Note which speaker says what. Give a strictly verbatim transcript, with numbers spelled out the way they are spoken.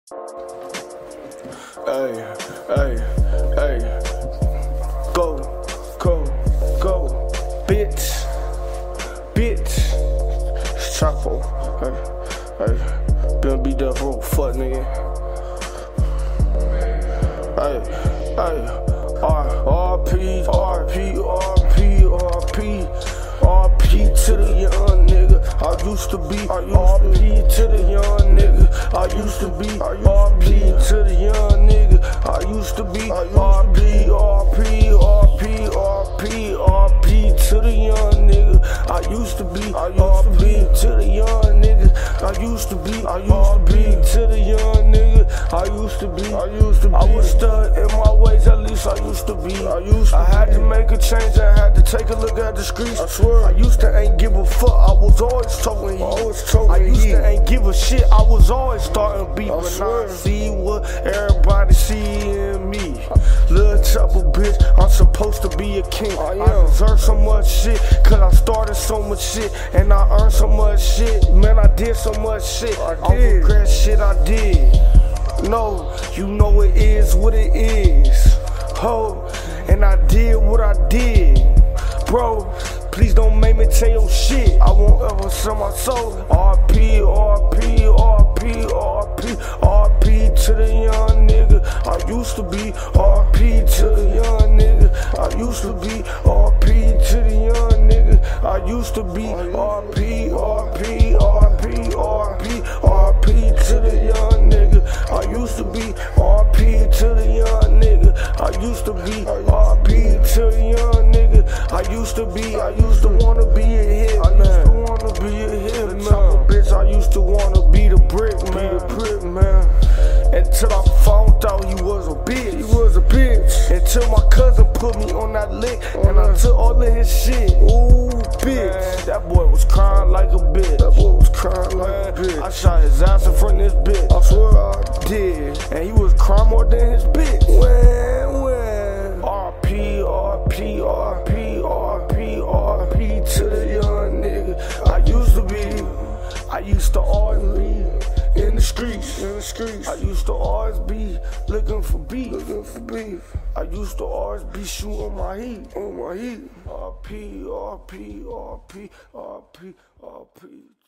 Speaker 1: Hey, hey, hey, go, go, go, bitch, bitch, it's Chxpo, hey, hey, been beat up for fuck nigga, hey, hey, R, R, P, R, P, R, P, R, P, R, P to the young nigga, I used to be, R, P to the young nigga, I used to be, R, P to the young nigga, I used to be, R, P, R, P, R, P, R, P, R, P to the young nigga, I used to be, R, P to the young nigga, I used to be, R, P to the young nigga, I used to be, I used to be, I was stuck in my ways, at least I used to be, I used to I had to make a change, I had to take a look at the streets, I swear, I used to ain't give a fuck, I was always talking, always talking, I used to ain't give a shit, I was always starting beef, but now I see what everybody see in me, little Chxpo bitch, I'm supposed to be a king, I, I deserve so much shit, cause I started so much shit, and I earned so much shit, man I did so much shit, I, I did. regret shit I did, no, you know it is what it is, ho, and I did what I did, bro, please don't make me tell your shit, I won't ever sell my soul, R P, R P, R P, R P, R P to the young nigga, I used to be, R P to the young nigga, I used to be, R P to the young nigga, I used to be, R P, R P, R P, R P, R P to the young nigga, I used to be, R P to the young nigga, I used to be, R P to the young nigga, I used to be, I used to wanna be a hit, I used to wanna be a hit, man. Chxpo bitch, I used to wanna be the brick, man, the brick, man. Until I found out he was a bitch, he was a bitch. Until my cousin put me on that lick, oh, and I took all of his shit. Ooh, bitch, man, that boy was crying like a bitch. That boy was crying like man, a bitch. I shot his ass in front of this bitch. I swear I did, and he was crying more than his bitch. When, when, R P, R P, R P, R P, R P to the young nigga. I used to be, I used to always be in the streets, in the streets. I used to always be looking for beef, looking for beef. I used to always be shooting my heat, on my heat. R P, R P, R P, R P, R P.